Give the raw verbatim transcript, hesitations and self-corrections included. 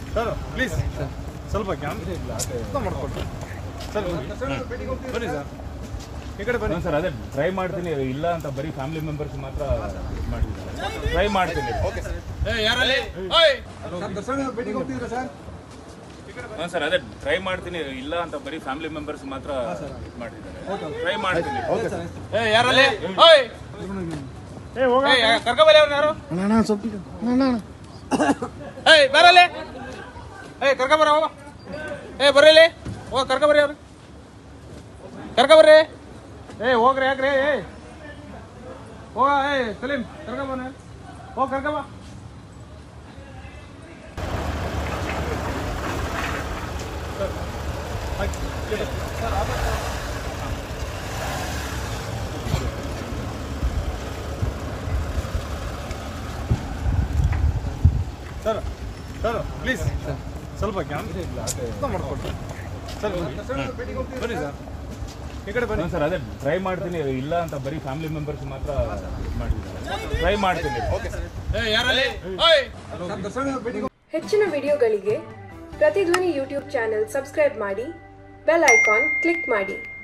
Sir please ಸ್ವಲ್ಪ camera ಮಾಡ್ಕೊಡ್ತೀನಿ sir ಬನ್ನಿ ಸರ್ ಈ ಕಡೆ ಬನ್ನಿ ಸರ್ ಅದೇ ಟ್ರೈ ಮಾಡ್ತೀನಿ ಇಲ್ಲ ಅಂತ ಬರೀ ಫ್ಯಾಮಿಲಿ ಮೆಂಬರ್ಸ್ ಮಾತ್ರ ಮಾಡಿದ್ದಾರೆ ಟ್ರೈ ಮಾಡ್ತೀನಿ ಓಕೆ ಸರ್ ಏ ಯಾರಲ್ಲಿ ಓಯ್ ದರ್ಶನ ಭೇಟಿಗೆ ಹೋಗ್ತಿದ್ದೀರಾ ಸರ್ ಹಾಂ ಸರ್ ಅದೇ ಟ್ರೈ ಮಾಡ್ತೀನಿ ಇಲ್ಲ ಅಂತ ಬರೀ ಫ್ಯಾಮಿಲಿ ಮೆಂಬರ್ಸ್ ಮಾತ್ರ ಮಾಡಿದ್ದಾರೆ ಟ್ರೈ ಮಾಡ್ತೀನಿ ಓಕೆ ಸರ್ ಏ ಯಾರಲ್ಲಿ ಓಯ್ ಏ ಹೋಗ ಕರ್ಕ ಬರಿ ಅವ್ರನ್ನ ಯಾರು ಅಣ್ಣ ಸ್ವಲ್ಪ ಅಣ್ಣ ಅಣ್ಣ ಏಯ್ ಬರಲಿ ಏಯ್ ಕರ್ಕ ಬರ ಹೋಗ ಏ ಬರಲಿ ಹೋಗ ಕರ್ಕ ಬರಿ ಅವ್ರು ಕರ್ಕ ಬರ್ರಿ ಏ ಹೋಗ್ರಿ ಯಾಕ್ರಿ ಏ ಹೋಗ ಏ ಸಲೀಂ ಕರ್ಕ ಬರ ಹೋಗ ಕರ್ಕ ಬಾ ಸರ್ ಸರ್ ಪ್ಲೀಸ್ ಸ್ವಲ್ಪ ಕ್ಯಾಮ್ರಾ ಮಾಡ್ಕೊಡ್ತೀನಿ ಸರ್ ಬನ್ನಿ ಸರ್ ಈ ಕಡೆ ಬನ್ನಿ ಸರ್ ಅದೇ ಟ್ರೈ ಮಾಡ್ತೀನಿ ಇಲ್ಲ ಅಂತ ಬರೀ ಫ್ಯಾಮಿಲಿ ಮೆಂಬರ್ಸ್ ಮಾತ್ರ ಮಾಡಿದ್ದಾರೆ ಟ್ರೈ ಮಾಡ್ತೀನಿ ಓಕೆ ಸರ್ ಏ ಯಾರಲ್ಲಿ ಓಯ್ ದರ್ಶನ ಭೇಟಿಗೆ ಹೆಚ್ಚಿನ ವಿಡಿಯೋಗಳಿಗೆ ಪ್ರತಿಧ್ವನಿ ಯೂಟ್ಯೂಬ್ ಚಾನೆಲ್ ಸಬ್ಸ್ಕ್ರೈಬ್ ಮಾಡಿ ಬೆಲ್ ಐಕಾನ್ ಕ್ಲಿಕ್ ಮಾಡಿ.